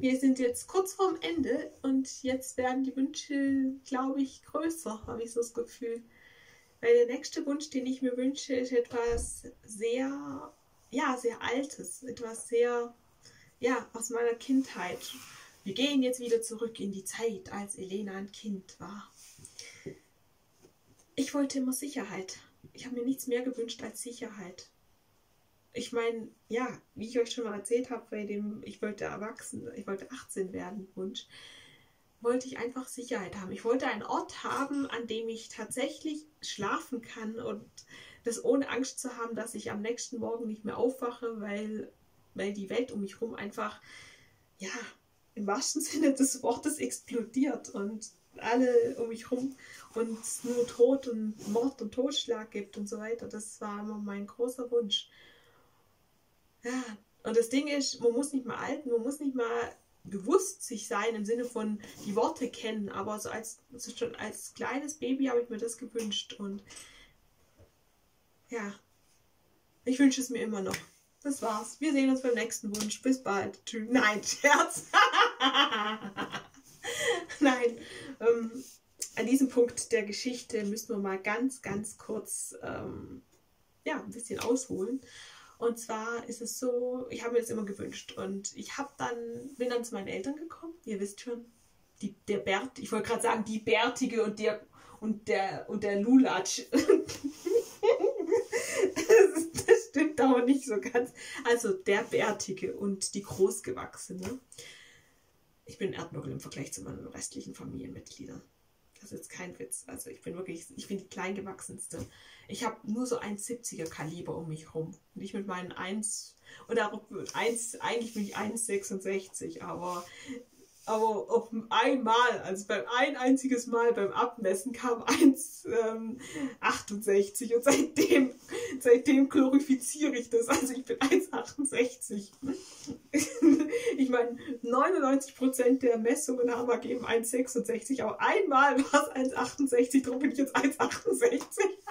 wir sind jetzt kurz vorm Ende und jetzt werden die Wünsche, glaube ich, größer, habe ich so das Gefühl. Weil der nächste Wunsch, den ich mir wünsche, ist etwas sehr, ja, sehr Altes, etwas sehr, ja, aus meiner Kindheit. Wir gehen jetzt wieder zurück in die Zeit, als Elena ein Kind war. Ich wollte immer Sicherheit. Ich habe mir nichts mehr gewünscht als Sicherheit. Ich meine, ja, wie ich euch schon mal erzählt habe, bei dem ich wollte 18 werden Wunsch, wollte ich einfach Sicherheit haben. Ich wollte einen Ort haben, an dem ich tatsächlich schlafen kann und das ohne Angst zu haben, dass ich am nächsten Morgen nicht mehr aufwache, weil die Welt um mich herum einfach, ja, im wahrsten Sinne des Wortes explodiert und alle um mich herum und es nur Tod und Mord und Totschlag gibt und so weiter. Das war immer mein großer Wunsch. Ja, und das Ding ist, man muss nicht mal man muss nicht mal bewusst sich sein im Sinne von die Worte kennen, aber so schon als kleines Baby habe ich mir das gewünscht und ja, ich wünsche es mir immer noch. Das war's. Wir sehen uns beim nächsten Wunsch. Bis bald. Tschüss. Nein, Scherz. Nein, an diesem Punkt der Geschichte müssen wir mal ganz, ganz kurz ja, ein bisschen ausholen. Und zwar ist es so, ich habe mir das immer gewünscht und ich bin dann zu meinen Eltern gekommen. Ihr wisst schon, der Bert, ich wollte gerade sagen, die Bärtige und der Lulatsch. Das stimmt aber nicht so ganz. Also der Bärtige und die Großgewachsene. Ich bin Erdnuggel im Vergleich zu meinen restlichen Familienmitgliedern. Das ist jetzt kein Witz. Also ich bin die Kleingewachsenste. Ich habe nur so 1,70er Kaliber um mich rum. Und ich mit meinen eigentlich bin ich 1,66, aber auf einmal, also beim ein einziges Mal beim Abmessen kam 1,68 und seitdem glorifiziere ich das. Also ich bin 1,68. Ich meine, 99% der Messungen haben ergeben 1,66, aber einmal war es 1,68, darum bin ich jetzt 1,68.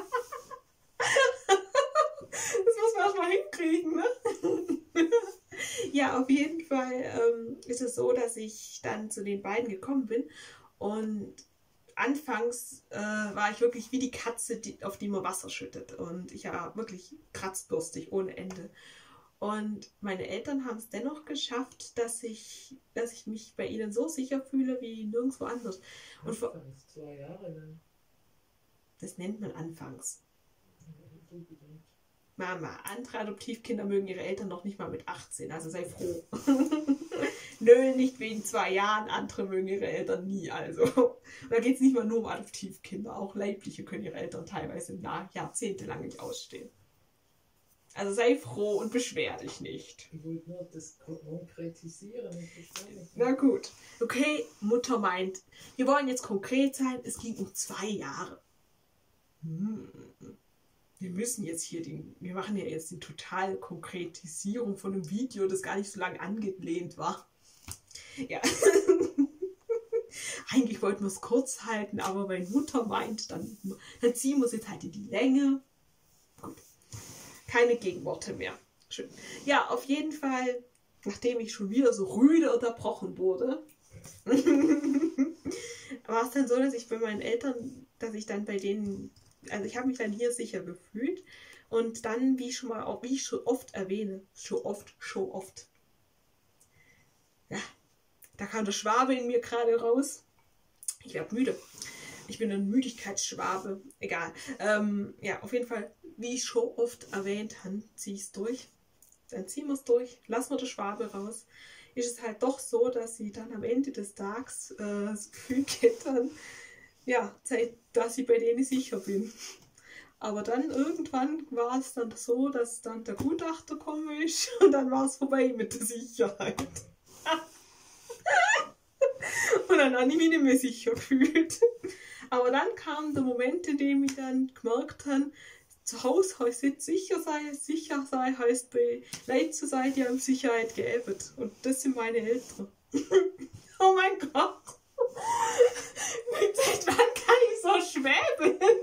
Das muss man erstmal hinkriegen, ne? Ja, auf jeden Fall ist es so, dass ich dann zu den beiden gekommen bin und anfangs war ich wirklich wie die Katze, auf die man Wasser schüttet und ich war wirklich kratzdurstig ohne Ende. Und meine Eltern haben es dennoch geschafft, dass ich mich bei ihnen so sicher fühle wie nirgendwo anders. Und 2 Jahre lang. Das nennt man anfangs. Mama, andere Adoptivkinder mögen ihre Eltern noch nicht mal mit 18, also sei froh. Nö, nicht wegen 2 Jahren, andere mögen ihre Eltern nie, also. Und da geht es nicht mal nur um Adoptivkinder, auch Leibliche können ihre Eltern teilweise jahrzehntelang nicht ausstehen. Also sei froh und beschwer dich nicht. Ich wollte nur das konkretisieren. Na gut. Okay, Mutter meint, wir wollen jetzt konkret sein, es ging um 2 Jahre. Wir müssen jetzt wir machen ja jetzt die totale Konkretisierung von einem Video, das gar nicht so lange angelehnt war. Ja. Eigentlich wollten wir es kurz halten, aber wenn Mutter meint, dann ziehen wir es jetzt halt in die Länge. Gut. Keine Gegenworte mehr. Schön. Ja, auf jeden Fall, nachdem ich schon wieder so rüde unterbrochen wurde, war es dann so, dass ich bei meinen Eltern, bei denen, also ich habe mich dann hier sicher gefühlt und dann, wie ich schon oft erwähne, schon oft. Ja, da kam der Schwabe in mir gerade raus. Ich werde müde. Ich bin ein Müdigkeitsschwabe. Egal. Ja, auf jeden Fall, wie ich schon oft erwähnt habe, ziehe ich es durch. Dann ziehen wir es durch, lassen wir den Schwabe raus. Ist es halt doch so, dass sie dann am Ende des Tages das Gefühl geht, dann, ja, dass ich bei denen sicher bin. Aber dann irgendwann war es dann so, dass dann der Gutachter gekommen ist und dann war es vorbei mit der Sicherheit. Und dann habe ich mich nicht mehr sicher gefühlt. Aber dann kam der Moment, in dem ich dann gemerkt habe, zu Hause heißt nicht sicher sein heißt bei Leuten zu sein, die haben Sicherheit geerbt. Und das sind meine Eltern. Oh mein Gott. Seit wann kann ich so schwäbeln?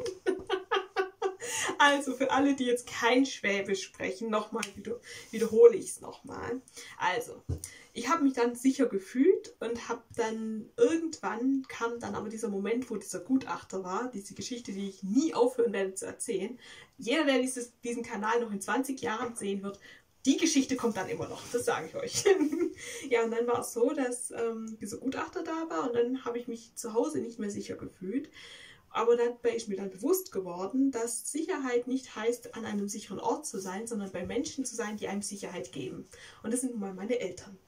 Also für alle, die jetzt kein Schwäbisch sprechen, nochmal wiederhole ich es nochmal. Also, ich habe mich dann sicher gefühlt und habe dann irgendwann kam dann aber dieser Moment, wo dieser Gutachter war, diese Geschichte, die ich nie aufhören werde zu erzählen. Jeder, der diesen Kanal noch in 20 Jahren sehen wird, die Geschichte kommt dann immer noch, das sage ich euch. Ja, und dann war es so, dass dieser Gutachter da war und dann habe ich mich zu Hause nicht mehr sicher gefühlt. Aber dabei ist mir dann bewusst geworden, dass Sicherheit nicht heißt, an einem sicheren Ort zu sein, sondern bei Menschen zu sein, die einem Sicherheit geben. Und das sind nun mal meine Eltern.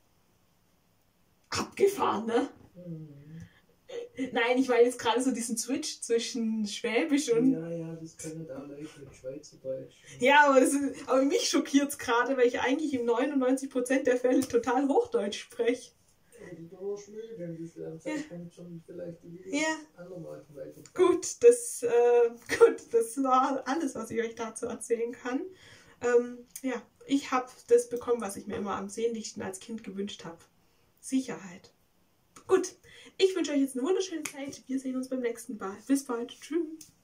Abgefahren, ne? Nein, ich meine jetzt gerade so diesen Switch zwischen Schwäbisch und... Ja, das können da Leute mit Schweizerdeutsch. Ja, aber mich schockiert es gerade, weil ich eigentlich in 99% der Fälle total Hochdeutsch spreche. Schon vielleicht Gut, das war alles, was ich euch dazu erzählen kann. Ja, ich habe das bekommen, was ich mir immer am sehnlichsten als Kind gewünscht habe. Sicherheit. Gut, ich wünsche euch jetzt eine wunderschöne Zeit. Wir sehen uns beim nächsten Mal. Bis bald. Tschüss.